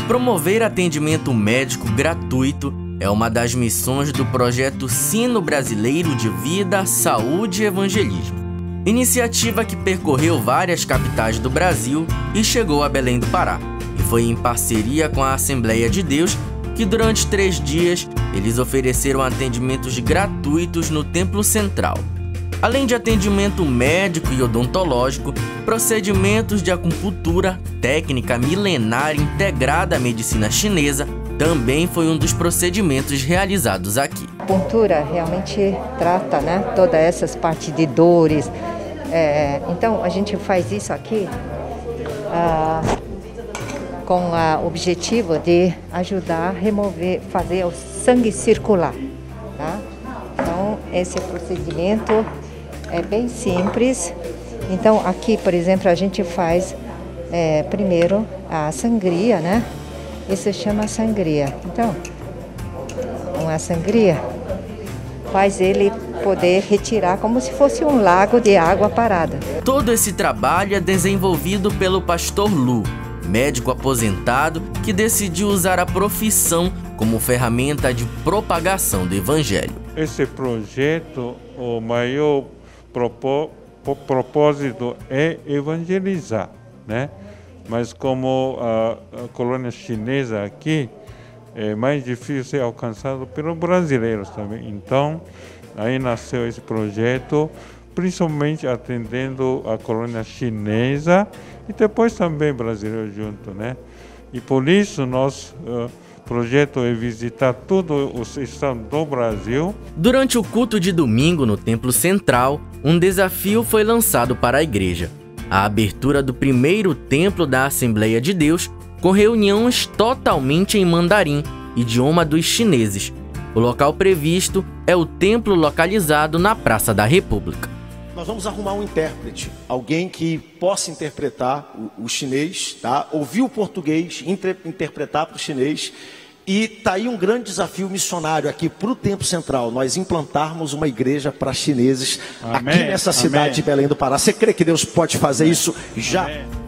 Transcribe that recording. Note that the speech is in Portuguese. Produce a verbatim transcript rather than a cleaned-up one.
Promover atendimento médico gratuito é uma das missões do projeto Sino Brasileiro de Vida, Saúde e Evangelismo. Iniciativa que percorreu várias capitais do Brasil e chegou a Belém do Pará. E foi em parceria com a Assembleia de Deus que durante três dias eles ofereceram atendimentos gratuitos no Templo Central. Além de atendimento médico e odontológico, procedimentos de acupuntura, técnica milenar integrada à medicina chinesa, também foi um dos procedimentos realizados aqui. A acupuntura realmente trata, né, todas essas partes de dores. É, então a gente faz isso aqui ah, com o objetivo de ajudar a remover, fazer o sangue circular. Tá? Então esse procedimento é bem simples. Então aqui, por exemplo, a gente faz é, primeiro a sangria, né? Isso chama sangria. Então, uma sangria faz ele poder retirar como se fosse um lago de água parada. Todo esse trabalho é desenvolvido pelo pastor Lu, médico aposentado que decidiu usar a profissão como ferramenta de propagação do evangelho. Esse projeto, o maior propó propósito é evangelizar, né? Mas como a, a colônia chinesa aqui é mais difícil ser alcançado pelos brasileiros também. Então, aí nasceu esse projeto, principalmente atendendo a colônia chinesa e depois também brasileiro junto, né? E por isso nosso uh, projeto é visitar todos os estados do Brasil. Durante o culto de domingo no Templo Central, um desafio foi lançado para a igreja. A abertura do primeiro templo da Assembleia de Deus, com reuniões totalmente em mandarim, idioma dos chineses. O local previsto é o templo localizado na Praça da República. Nós vamos arrumar um intérprete, alguém que possa interpretar o, o chinês, tá? Ouvir o português, inter, interpretar para o chinês. E está aí um grande desafio missionário aqui para o Templo Central, nós implantarmos uma igreja para chineses. Amém. Aqui nessa cidade Amém. De Belém do Pará. Você crê que Deus pode fazer Amém. Isso já? Amém.